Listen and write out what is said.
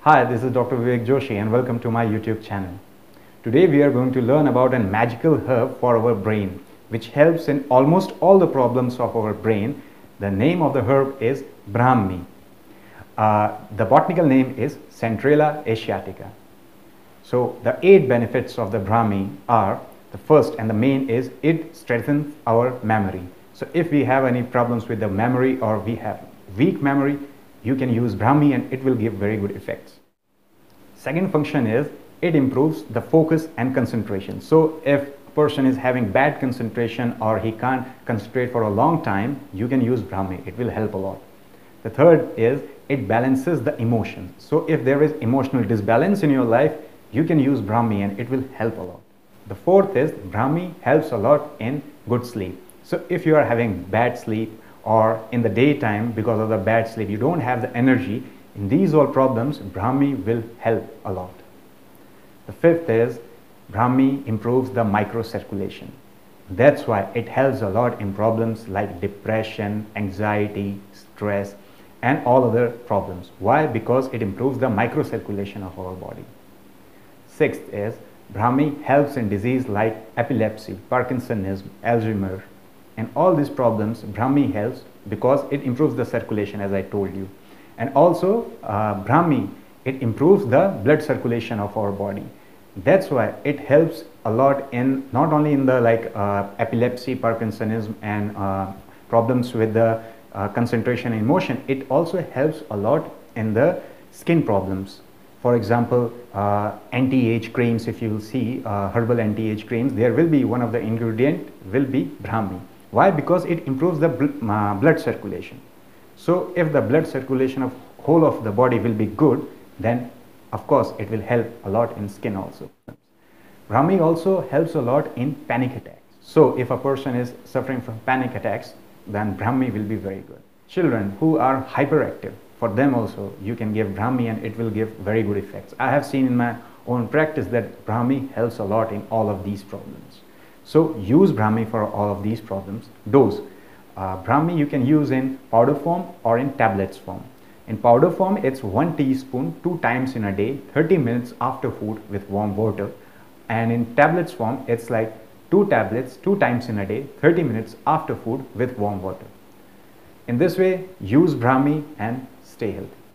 Hi, this is Dr. Vivek Joshi and welcome to my YouTube channel. Today we are going to learn about a magical herb for our brain which helps in almost all the problems of our brain. The name of the herb is Brahmi. The botanical name is Centrella asiatica. So the 8 benefits of the Brahmi are, the first and the main is it strengthens our memory. So if we have any problems with the memory or we have weak memory, you can use Brahmi and it will give very good effects. Second function is it improves the focus and concentration. So if a person is having bad concentration or he can't concentrate for a long time, you can use Brahmi. It will help a lot. The third is it balances the emotions. So if there is emotional disbalance in your life, you can use Brahmi and it will help a lot. The fourth is Brahmi helps a lot in good sleep. So if you are having bad sleep or in the daytime because of the bad sleep, you don't have the energy, in these all problems, Brahmi will help a lot. The fifth is Brahmi improves the microcirculation. That's why it helps a lot in problems like depression, anxiety, stress, and all other problems. Why? Because it improves the microcirculation of our body. Sixth is Brahmi helps in disease like epilepsy, Parkinsonism, Alzheimer's, and all these problems. Brahmi helps because it improves the circulation, as I told you. And also Brahmi, it improves the blood circulation of our body. That's why it helps a lot in not only in the epilepsy, Parkinsonism, and problems with the concentration and emotion. It also helps a lot in the skin problems. For example, anti-age creams, if you will see herbal anti-age creams, there will be one of the ingredient will be Brahmi. Why? Because it improves the blood circulation. So if the blood circulation of whole of the body will be good, then of course it will help a lot in skin also. Brahmi also helps a lot in panic attacks. So if a person is suffering from panic attacks, then Brahmi will be very good. Children who are hyperactive, for them also you can give Brahmi and it will give very good effects. I have seen in my own practice that Brahmi helps a lot in all of these problems. So use Brahmi for all of these problems. Dose. Brahmi you can use in powder form or in tablets form. In powder form, it's 1 teaspoon 2 times in a day, 30 minutes after food with warm water. And in tablets form, it's like 2 tablets 2 times in a day, 30 minutes after food with warm water. In this way, use Brahmi and stay healthy.